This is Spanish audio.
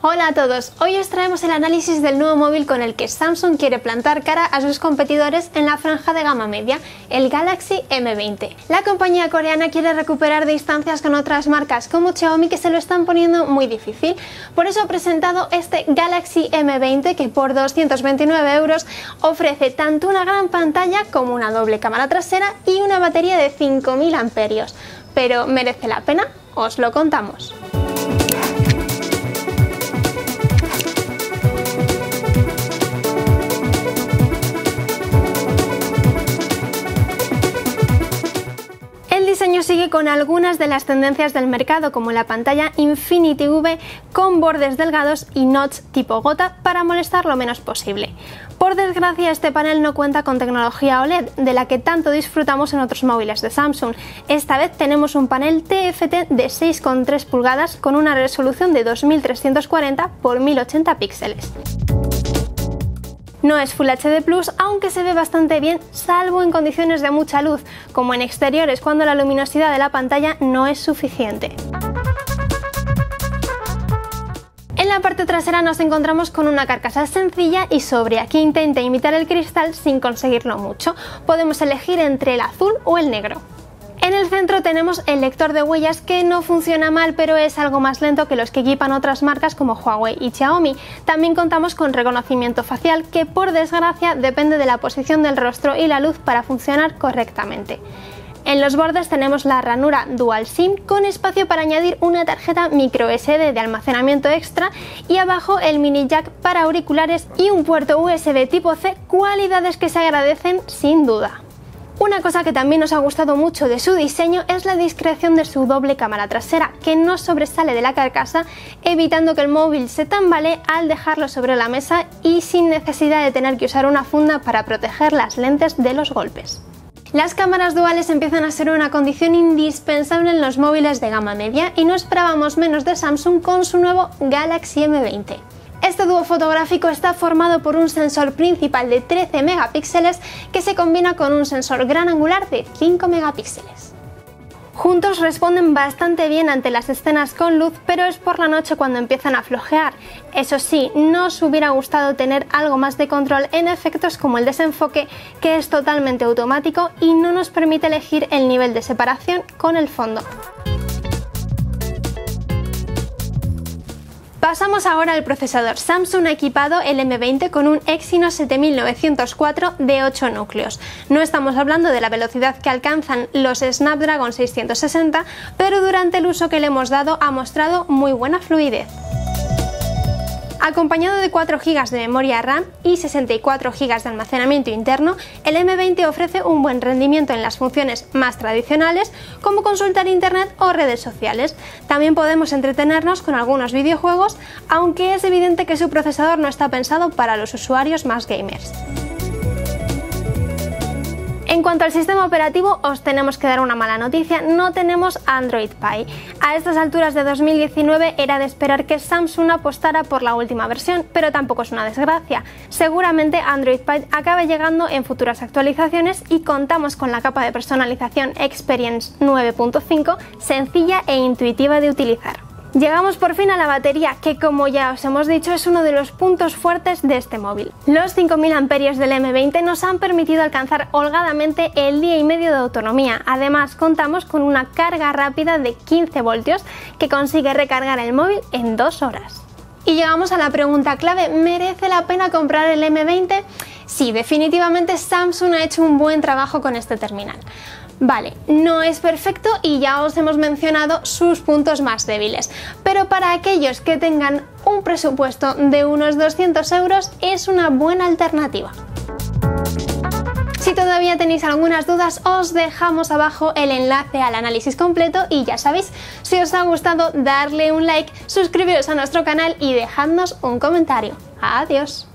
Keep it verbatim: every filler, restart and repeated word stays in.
Hola a todos, hoy os traemos el análisis del nuevo móvil con el que Samsung quiere plantar cara a sus competidores en la franja de gama media, el Galaxy eme veinte. La compañía coreana quiere recuperar distancias con otras marcas como Xiaomi que se lo están poniendo muy difícil. Por eso ha presentado este Galaxy eme veinte que por doscientos veintinueve euros ofrece tanto una gran pantalla como una doble cámara trasera y una batería de cinco mil amperios. Pero ¿merece la pena? Os lo contamos. El diseño sigue con algunas de las tendencias del mercado, como la pantalla Infinity V con bordes delgados y notch tipo gota para molestar lo menos posible. Por desgracia, este panel no cuenta con tecnología O L E D, de la que tanto disfrutamos en otros móviles de Samsung. Esta vez tenemos un panel T F T de seis coma tres pulgadas con una resolución de dos mil trescientos cuarenta por mil ochenta píxeles. No es Full H D plus, aunque se ve bastante bien, salvo en condiciones de mucha luz, como en exteriores cuando la luminosidad de la pantalla no es suficiente. En la parte trasera nos encontramos con una carcasa sencilla y sobria que intenta imitar el cristal sin conseguirlo mucho. Podemos elegir entre el azul o el negro. En el centro tenemos el lector de huellas, que no funciona mal, pero es algo más lento que los que equipan otras marcas como Huawei y Xiaomi. También contamos con reconocimiento facial, que por desgracia depende de la posición del rostro y la luz para funcionar correctamente. En los bordes tenemos la ranura Dual SIM con espacio para añadir una tarjeta micro ese de de almacenamiento extra y abajo el mini jack para auriculares y un puerto U S B tipo C, cualidades que se agradecen sin duda. Una cosa que también nos ha gustado mucho de su diseño es la discreción de su doble cámara trasera, que no sobresale de la carcasa, evitando que el móvil se tambalee al dejarlo sobre la mesa y sin necesidad de tener que usar una funda para proteger las lentes de los golpes. Las cámaras duales empiezan a ser una condición indispensable en los móviles de gama media y no esperábamos menos de Samsung con su nuevo Galaxy eme veinte. Este dúo fotográfico está formado por un sensor principal de trece megapíxeles que se combina con un sensor gran angular de cinco megapíxeles. Juntos responden bastante bien ante las escenas con luz, pero es por la noche cuando empiezan a flojear. Eso sí, nos hubiera gustado tener algo más de control en efectos como el desenfoque, que es totalmente automático y no nos permite elegir el nivel de separación con el fondo. Pasamos ahora al procesador. Samsung ha equipado el eme veinte con un Exynos siete mil novecientos cuatro de ocho núcleos. No estamos hablando de la velocidad que alcanzan los Snapdragon seiscientos sesenta, pero durante el uso que le hemos dado ha mostrado muy buena fluidez. Acompañado de cuatro gigas de memoria RAM y sesenta y cuatro gigas de almacenamiento interno, el eme veinte ofrece un buen rendimiento en las funciones más tradicionales, como consultar internet o redes sociales. También podemos entretenernos con algunos videojuegos, aunque es evidente que su procesador no está pensado para los usuarios más gamers. En cuanto al sistema operativo, os tenemos que dar una mala noticia: no tenemos Android Pie. A estas alturas de dos mil diecinueve era de esperar que Samsung apostara por la última versión, pero tampoco es una desgracia. Seguramente Android Pie acabe llegando en futuras actualizaciones y contamos con la capa de personalización Experience nueve punto cinco, sencilla e intuitiva de utilizar. Llegamos por fin a la batería, que como ya os hemos dicho es uno de los puntos fuertes de este móvil. Los cinco mil amperios del eme veinte nos han permitido alcanzar holgadamente el día y medio de autonomía. Además contamos con una carga rápida de quince voltios que consigue recargar el móvil en dos horas. Y llegamos a la pregunta clave: ¿merece la pena comprar el eme veinte? Sí, definitivamente Samsung ha hecho un buen trabajo con este terminal. Vale, no es perfecto y ya os hemos mencionado sus puntos más débiles, pero para aquellos que tengan un presupuesto de unos doscientos euros es una buena alternativa. Si todavía tenéis algunas dudas, os dejamos abajo el enlace al análisis completo y ya sabéis, si os ha gustado, darle un like, suscribiros a nuestro canal y dejadnos un comentario. ¡Adiós!